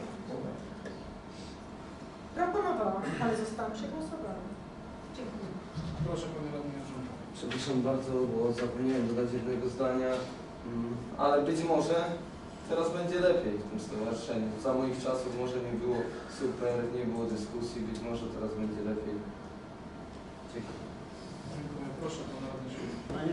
Proponowałam, ale zostałam przegłosowana. Dziękuję. Proszę Panie Radny Jarząb. Przepraszam bardzo, bo zapomniałem dodać jednego zdania, mm, ale być może teraz będzie lepiej w tym stowarzyszeniu. Za moich czasów może nie było super, nie było dyskusji, być może teraz będzie lepiej. Dziękuję. Dziękuję. Proszę Pana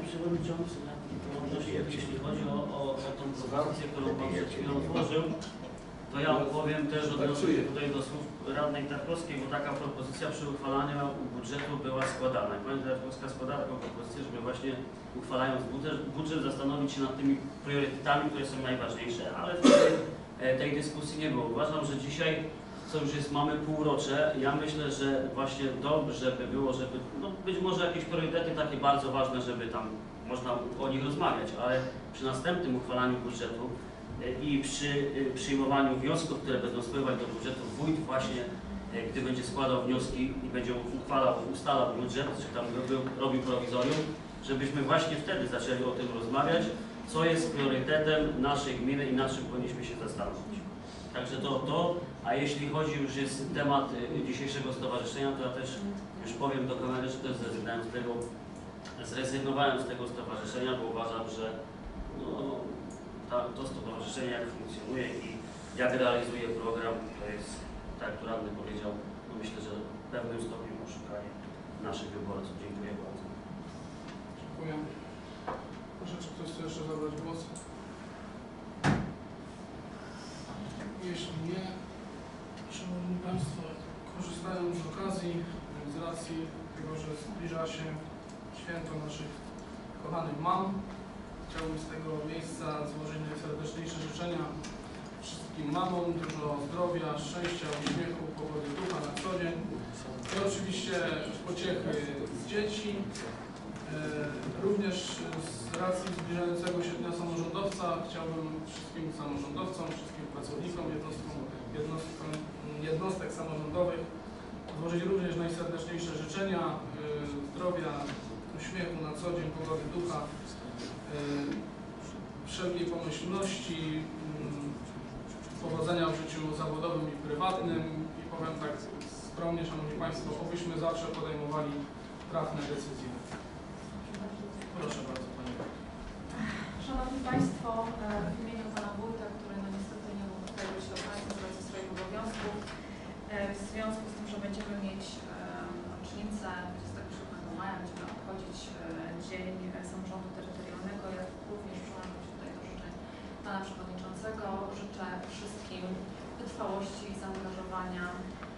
Przewodniczący, ja tylko odnośnie, jeśli chodzi o, o, o tą propozycję, którą Pan przed chwilą otworzył, to ja powiem też, odniosę się tutaj do słów radnej Tarkowskiej, bo taka propozycja przy uchwalaniu budżetu była składana. Pani Tarkowska składała taką propozycję, żeby właśnie uchwalając budżet, budżet zastanowić się nad tymi priorytetami, które są najważniejsze, ale w tej, tej dyskusji nie było. Uważam, że dzisiaj, co już jest, mamy półrocze, ja myślę, że właśnie dobrze by było, żeby, no być może jakieś priorytety takie bardzo ważne, żeby tam można o nich rozmawiać, ale przy następnym uchwalaniu budżetu i przy przyjmowaniu wniosków, które będą spływać do budżetu, wójt właśnie, gdy będzie składał wnioski i będzie uchwalał, ustalał budżet, czy tam robił, robił prowizorium, żebyśmy właśnie wtedy zaczęli o tym rozmawiać, co jest priorytetem naszej gminy i nad czym powinniśmy się zastanowić. Także to, to, a jeśli chodzi już jest temat dzisiejszego stowarzyszenia, to ja też już powiem do kamery, że też zrezygnowałem z tego, zrezygnowałem z tego stowarzyszenia, bo uważam, że no, ta, to stowarzyszenie jak funkcjonuje i jak realizuje program, to jest, tak jak radny powiedział, no myślę, że w pewnym stopniu oszukanie naszych wyborców. Dziękuję bardzo. Dziękuję. Proszę, czy ktoś chce jeszcze zabrać głos? Jeśli nie, Szanowni Państwo, korzystając z okazji, z racji tego, że zbliża się święto naszych kochanych mam, chciałbym z tego miejsca złożyć najserdeczniejsze życzenia wszystkim mamom, dużo zdrowia, szczęścia, uśmiechu, pogody ducha na co dzień i oczywiście pociechy z dzieci. Również z racji zbliżającego się Dnia Samorządowca chciałbym wszystkim samorządowcom, wszystkim pracownikom jednostkom, jednostkom, jednostek samorządowych złożyć również najserdeczniejsze życzenia zdrowia, uśmiechu na co dzień, pogody ducha, wszelkiej pomyślności, powodzenia w życiu zawodowym i prywatnym i powiem tak skromnie, Szanowni Państwo, obyśmy zawsze podejmowali trafne decyzje. Proszę bardzo Pani. Szanowni Państwo, w imieniu Pana Wójta, który no niestety nie mógł tutaj być do Państwa z racji swoich obowiązków, w związku z tym, że będziemy mieć rocznicę dwudziestego siódmego maja, będziemy obchodzić Dzień Samorządu Terytorialnego, ja również przyłączam się tutaj do życzeń Pana Przewodniczącego. Życzę wszystkim wytrwałości i zaangażowania,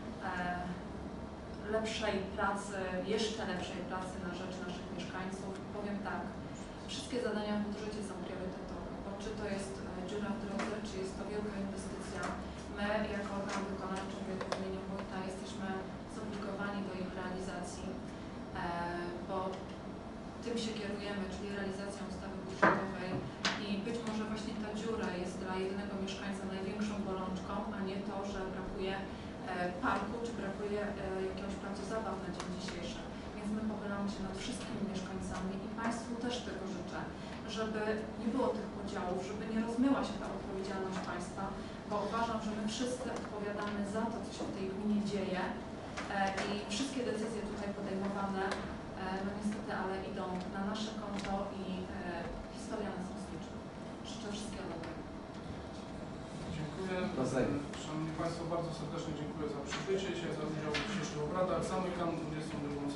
lepszej pracy, jeszcze lepszej pracy na rzecz naszych mieszkańców. Powiem tak, wszystkie zadania w budżecie są priorytetowe, bo czy to jest dziura w drodze, czy jest to wielka inwestycja, my jako organ wykonawczy w imieniu wójta jesteśmy zobligowani do ich realizacji, bo tym się kierujemy, czyli realizacją ustawy budżetowej i być może właśnie ta dziura jest dla jednego mieszkańca największą bolączką, a nie to, że brakuje parku, czy brakuje jakiegoś placu zabaw na dzień dzisiejszy. Więc my pochylamy się nad wszystkimi mieszkańcami i Państwu też tego życzę, żeby nie było tych podziałów, żeby nie rozmyła się ta odpowiedzialność Państwa, bo uważam, że my wszyscy odpowiadamy za to, co się w tej gminie dzieje i wszystkie decyzje tutaj podejmowane, no niestety, ale idą na nasze konto i historia nas rozlicza. Życzę wszystkiego dobrego. Dziękuję. Szanowni Państwo, bardzo serdecznie dziękuję za przybycie się, za udział w dzisiejszych obradach. Zamykam dwudziestą drugą